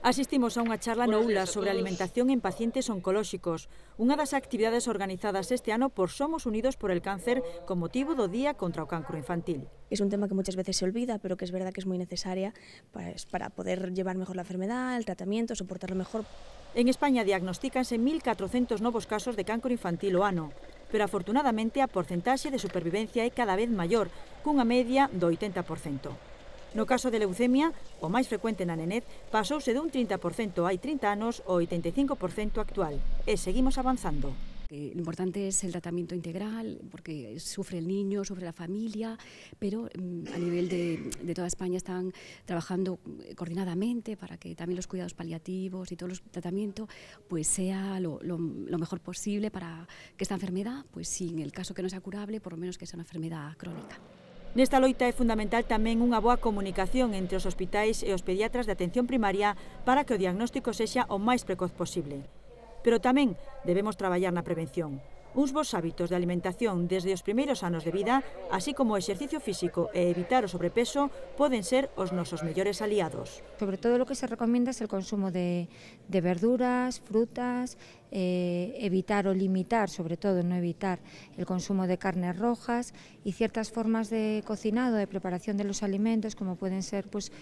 Asistimos a unha charla no ULA sobre alimentación en pacientes oncolóxicos, unha das actividades organizadas este ano por Somos Unidos por el Cáncer con motivo do Día contra o Cancro Infantil. Es un tema que muchas veces se olvida, pero que es verdad que es muy necesaria para poder llevar mejor la enfermedad, el tratamiento, soportarlo mejor. En España diagnostícanse 1.400 novos casos de cancro infantil o ano, pero afortunadamente a porcentaxe de supervivencia é cada vez maior, cunha media do 80%. No caso de leucemia, o máis frecuente na nenez, pasouse dun 30% hai 30 anos ao 85% actual. E seguimos avanzando. Lo importante es el tratamiento integral, porque sufre el niño, sufre la familia, pero a nivel de toda España están trabajando coordinadamente para que también los cuidados paliativos y todo el tratamiento pues sea lo mejor posible para que esta enfermedad, pues si en el caso que no sea curable, por lo menos que sea una enfermedad crónica. Nesta loita é fundamental tamén unha boa comunicación entre os hospitais e os pediatras de atención primaria para que o diagnóstico sexa o máis precoz posible. Pero tamén debemos traballar na prevención. Uns bons hábitos de alimentación desde os primeiros anos de vida, así como o exercicio físico e evitar o sobrepeso, poden ser os nosos mellores aliados. Sobre todo lo que se recomienda es el consumo de verduras, frutas, evitar o limitar, sobre todo no evitar el consumo de carnes rojas y ciertas formas de cocinado, de preparación de los alimentos, como pueden ser pues,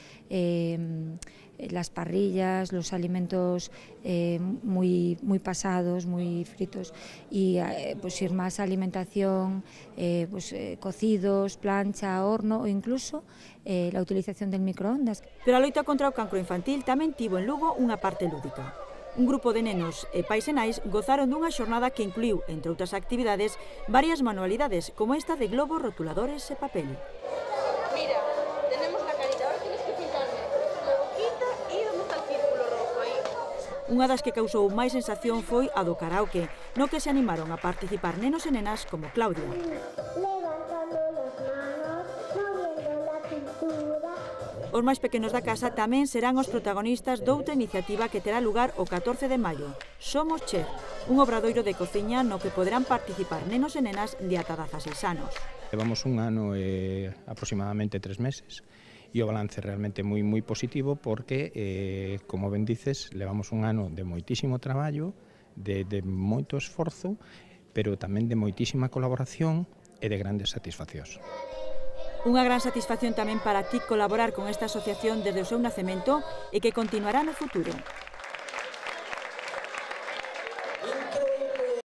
las parrillas, los alimentos muy pasados, muy fritos, y pues ir más a alimentación, cocidos, plancha, horno o incluso la utilización del microondas. Pero a loita contra o cancro infantil tamén tivo en Lugo unha parte lúdica. Un grupo de nenos e pais e nais gozaron dunha xornada que incluiu, entre outras actividades, varias manualidades, como esta de globos, rotuladores e papel. Mira, tenemos la carita, ahora tienes que pintarme la boquita y dónde está el círculo rojo ahí. Unha das que causou máis sensación foi a do karaoke, no que se animaron a participar nenos e nenas como Claudia. Os máis pequenos da casa tamén serán os protagonistas doutra iniciativa que terá lugar o 14 de maio. Somos Chef, un obradoiro de cociña no que poderán participar nenos e nenas de ata 16 anos. Levamos un ano e aproximadamente 3 meses e o balance realmente moi positivo porque, como ben dices, levamos un ano de moitísimo traballo, de moito esforzo, pero tamén de moitísima colaboración e de grandes satisfaccións. Unha gran satisfacción tamén para ti colaborar con esta asociación desde o seu nacemento e que continuará no futuro.